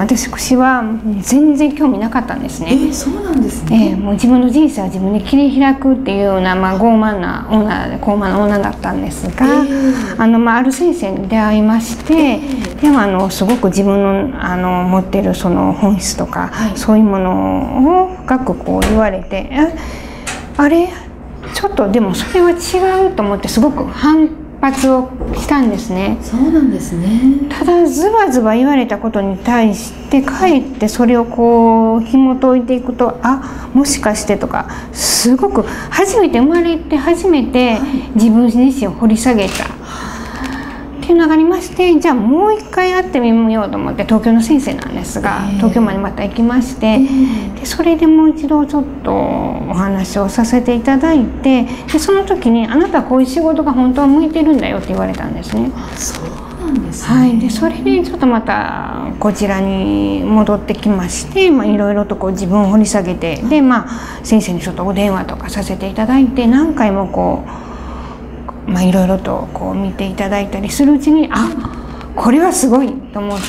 私は全然興味なかったんですね。 そうなんですね。 もう自分の人生は自分で切り開くっていうような、傲慢な高慢な女だったんですが、ある先生に出会いまして、でもすごく自分の持ってるその本質とか、そういうものを深くこう言われて、あれちょっとでもそれは違うと思って、すごく反発をしたんですね。 そうなんですね。 ただズバズバ言われたことに対してかえってそれをこう紐解いていくと、もしかしてとか、すごく初めて生まれて初めて自分自身を掘り下げたっていうのがありまして、じゃあもう一回会ってみようと思って、東京の先生なんですが、東京までまた行きまして、でそれでもう一度ちょっとお話をさせていただいて、でその時に「あなたはこういう仕事が本当は向いてるんだよ」って言われたんですね。 そうなんですね。 でそれでちょっとまたこちらに戻ってきまして、いろいろとこう自分を掘り下げて、で先生にちょっとお電話とかさせていただいて、何回もこういろいろとこう見ていただいたりするうちに、これはすごいと思って、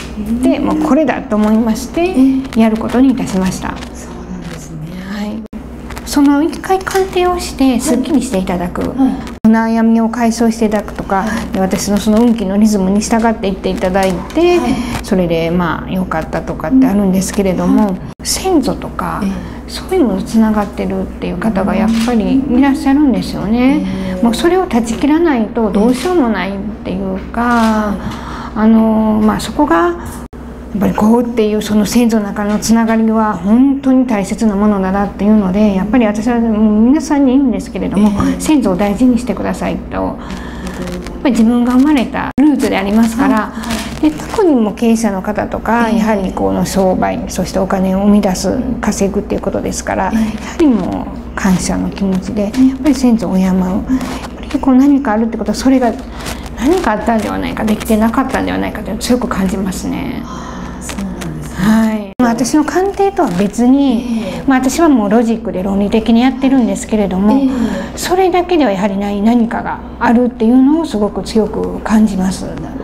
もうこれだと思いましてやることにいたしました。 そうなんですね。 その一回鑑定をしてすっきりしていただく、お悩みを解消していただくとか、私のその運気のリズムに従っていっていただいて、それで良かったとかってあるんですけれども、先祖とかそういうものとつながってるっていう方がやっぱりいらっしゃるんですよね。もうそれを断ち切らないとどうしようもないっていうか、そこがやっぱりこうっていうその先祖の中のつながりは本当に大切なものだなっていうので、やっぱり私は皆さんに言うんですけれども、先祖を大事にしてくださいと。やっぱり自分が生まれたルーツでありますから、で特にも経営者の方とか、やはりこの商売、そしてお金を生み出す稼ぐっていうことですから、やはりもう感謝の気持ちでやっぱり先祖を敬う。やっぱりこう何かあるってことは、それが何かあったんではないか、できてなかったんではないかというのを強く感じますね。私の鑑定とは別に、私はもうロジックで論理的にやってるんですけれども、それだけではやはり何かがあるっていうのをすごく強く感じます。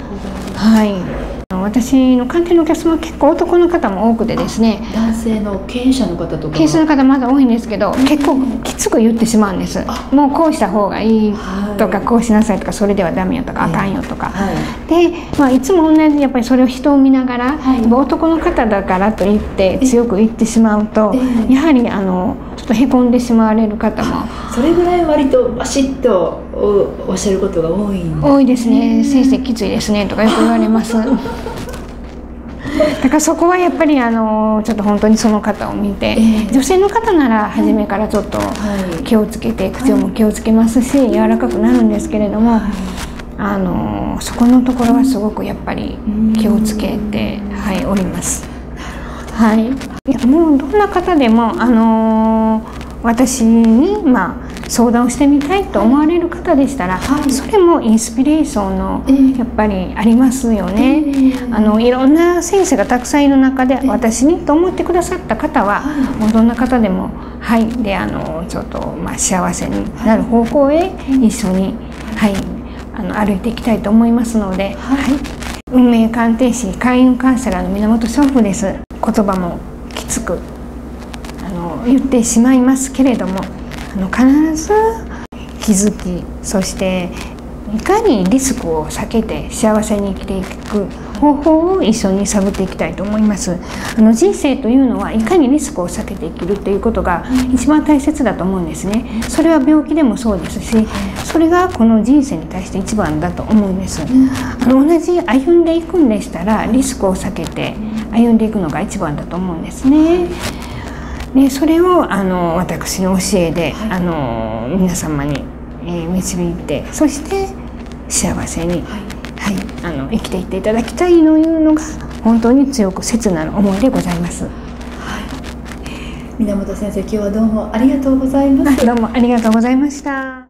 私の鑑定のお客様は結構男の方も多くてですね、 男性の経営者の方とか、 経営者の方まだ多いんですけど、結構きつく言ってしまうんです。もうこうした方がいいとか、こうしなさいとか、それではダメよとか、あかんよとか、で、いつも同じやっぱりそれを人を見ながら、男の方だからと言って強く言ってしまうと、やはりちょっとへこんでしまわれる方も、 それぐらい割とバシッとおっしゃることが多いんですね。 多いですね。先生きついですねとかよく言われます。だからそこはやっぱりちょっと本当にその方を見て、女性の方なら初めからちょっと気をつけて、口調も気をつけますし、柔らかくなるんですけれども、そこのところはすごくやっぱり気をつけております。もうどんな方でも私に相談をしてみたいと思われる方でしたら、それもインスピレーションのやっぱりありますよね。いろんな先生がたくさんいる中で、私にと思ってくださった方はもうどんな方でもでちょっと幸せになる方向へ一緒に歩いていきたいと思いますので、運命鑑定士開運カウンセラーの源娼婦です。言葉もきつく言ってしまいますけれども、必ず気づき、そしていかにリスクを避けて幸せに生きていく方法を一緒に探っていきたいと思います。人生というのはいかにリスクを避けて生きるっていうことが一番大切だと思うんですね。それは病気でもそうですし、それがこの人生に対して一番だと思うんです。同じ歩んでいくんでしたら、リスクを避けて歩んでいくのが一番だと思うんですね。でそれを私の教えで皆様に導いて、そして幸せに、生きていっていただきたいというのが本当に強く切なる思いでございます。 源先生、今日はどうもありがとうございます。 どうもありがとうございました。